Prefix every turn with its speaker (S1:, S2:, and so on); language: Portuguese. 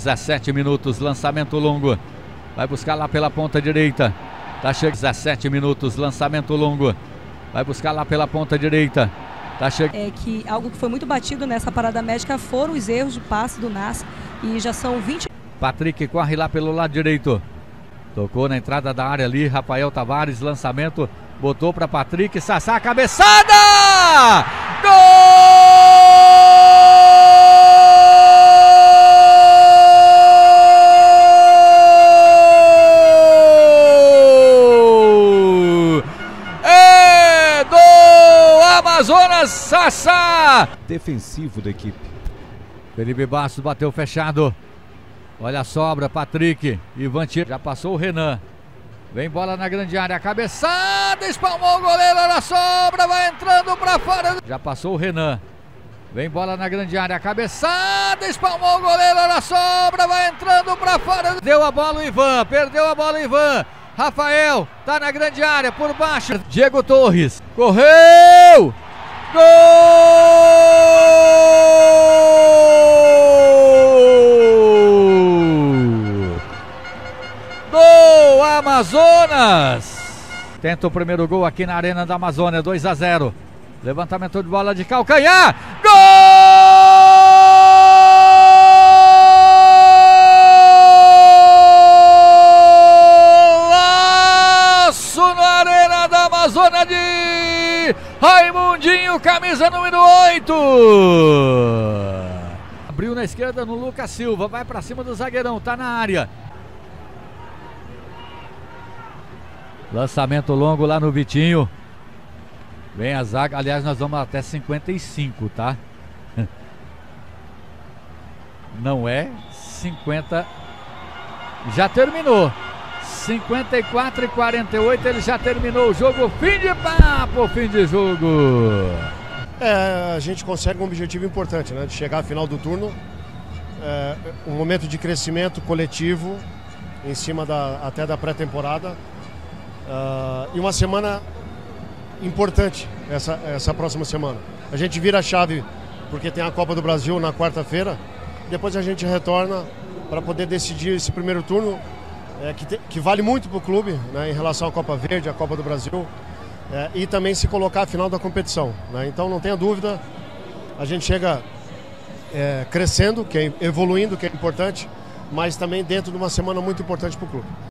S1: 17 minutos, lançamento longo. Vai buscar lá pela ponta direita. Tá chegando. 17 minutos, lançamento longo. Vai buscar lá pela ponta direita. Tá chegando.
S2: É que algo que foi muito batido nessa parada médica foram os erros de passe do Nas. E já são 20.
S1: Patrick corre lá pelo lado direito. Tocou na entrada da área ali. Rafael Tavares, lançamento. Botou para Patrick. Sassá, cabeçada! Gol! Amazonas, Sassá!
S3: Defensivo da equipe.
S1: Felipe Bastos bateu fechado. Olha a sobra, Patrick. Ivan tira. Já passou o Renan. Vem bola na grande área. Cabeçada, espalmou o goleiro. Olha a sobra, vai entrando pra fora. Já passou o Renan. Vem bola na grande área. Cabeçada, espalmou o goleiro. Olha a sobra, vai entrando pra fora. Deu a bola o Ivan. Perdeu a bola o Ivan. Rafael, tá na grande área, por baixo. Diego Torres, correu! Gol! Gol, Amazonas! Tenta o primeiro gol aqui na Arena da Amazônia, 2-0. Levantamento de bola de calcanhar. Gol! Zona de Raimundinho, camisa número 8. Abriu na esquerda no Lucas Silva, vai pra cima do zagueirão, tá na área. Lançamento longo lá no Vitinho. Vem a zaga, aliás nós vamos até 55, tá? Não é 50. Já terminou. 54-48, ele já terminou o jogo. Fim de papo, fim de jogo.
S4: A gente consegue um objetivo importante, né? De chegar à final do turno. Um momento de crescimento coletivo em cima até da pré-temporada. E uma semana importante, essa próxima semana. A gente vira a chave porque tem a Copa do Brasil na quarta-feira. Depois a gente retorna para poder decidir esse primeiro turno. Que vale muito para o clube, né, em relação à Copa Verde, à Copa do Brasil, e também se colocar à final da competição, né? Então não tenha dúvida, a gente chega crescendo, evoluindo, que é importante, mas também dentro de uma semana muito importante para o clube.